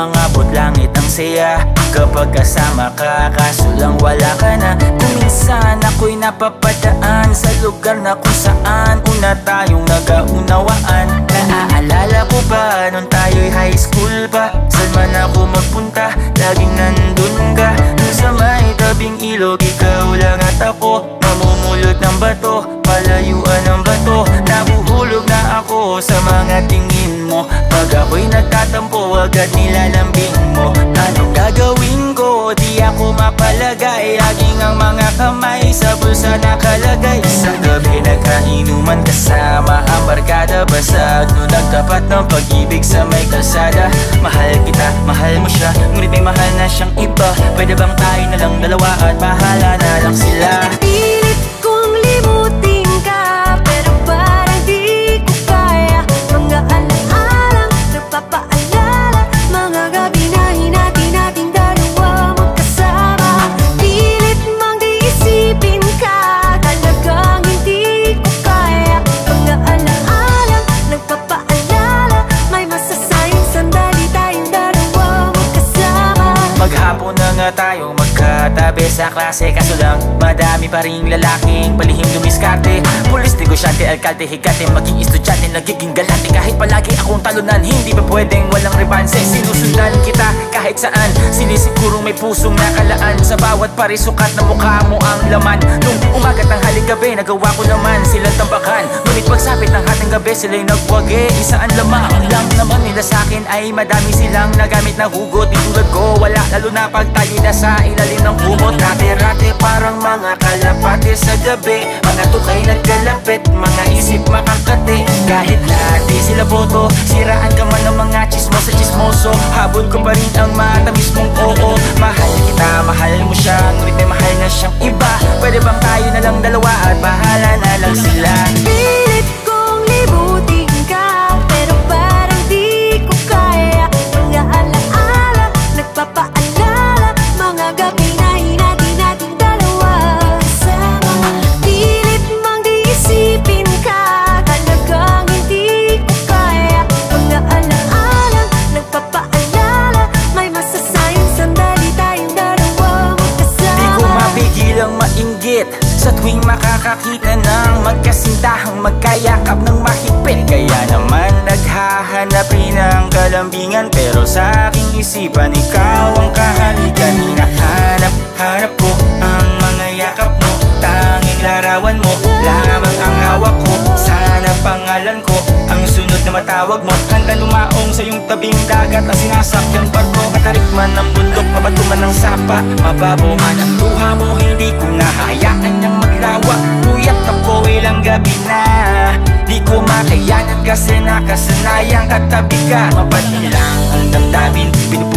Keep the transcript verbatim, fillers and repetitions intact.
umangabot langit ang saya kapag kasama ka, kaso lang wala ka na. Kung minsan ako'y napapadaan sa lugar na kung saan una tayong nag-aunawaan. Naaalala ko pa nung tayo'y high school pa, saan man ako magpunta, laging nandun ka. Nung sa may tabing ilog, ikaw lang at ako, namumulot ng bato, palayuan ng bato. Nabuhulog na ako sa mga tingin mo, pag ako'y nagtatampo agad nilalambing mo. Anong gagawin ko? Di ako mapalagay, laging ang mga kamay sa bulsa nakalagay. Isang gabi nagkainuman kasama ang barkada, basag no nagtapat ng pag-ibig sa may kalsada. Mahal kita, mahal mo siya, ngunit may mahal na siyang iba. Pwede bang tayo na lang dalawa at bahala na lang sila? Pilit kong limutin ka, pero parang di ko kaya. Mga alaalang nagpapaalala, mga gabi na hinati nating dalawa magkasama. Pilit mang diisipin ka, talagang hindi ko kaya. Mga alaalang nagpapaalala, may masasayang sandali tayong dalawa magkasama. Maghapon na nga tayong magkatabi sa klase, kaso lang madami pa ring lalaking palihim dumiskarte. Pulis, negosyante, alkalde, higate, maging estudyante, nagiging galante. Kahit palagi akong talunan, hindi ba pwedeng walang rebanse? Sinusundan kita kahit saan, sinisigurong may pusong nakalaan. Sa bawat parisukat na mukha mo ang laman. Nung umagat ng haligabi, nagawa ko naman silang tambakan. Ngunit pagsapit ng hating gabi, sila'y nagwagi, isa ang lamang. Lang naman nila sa'kin ay madami silang nagamit na hugot. Di tulad ko, wala, lalo na pag tayo na sa ilalim ng kumot. Rate-rate parang mga kalapate sa gabi, mga tukay nagkalapit, mga isip makakati. Kahit lati sila boto, siraan ka man ng mga chismosa chismoso, habol ko pa rin ang matamis mong oo. Mahal kita, mahal mo siya, ngunit may mahal na siyang iba. Pwede bang tayo na lang dalawa at bahala na lang sila? Pilit kong limutin ka, pero parang di ko kaya. Mga alaala nagpapaalala, mga gabi na hinati nating dalawa kasama. Pilit mang diisipin ka, talagang hindi ko kaya. Mga alaala nagpapaalala, may masasayang sandali tayong dalawa magkasama. Di ko mapigilang mainggit sa tuwing makakakita ng magkasintahang magkayakap ng mahigpit. Kaya naman naghahanap rin ng kalambingan, pero sa aking isipan ikaw ang kahalikan. Hinahanap, hanap ko ang mga yakap mo, tanging larawan mo lamang ang hawak ko. Sana pangalan ko ang sunod na matawag mo. Handa lumaong sa iyong tabing dagat, ang sinasakyang barko. Katarik man ng bundok, mabato man ng sapa, mababaw man ang luha mo, hindi ko nahayaan niyang maglawa. Puyat ako ilang gabi na, di ko makayanan kasi nakasanayang katabi ka. Mapanilang ang damdamin,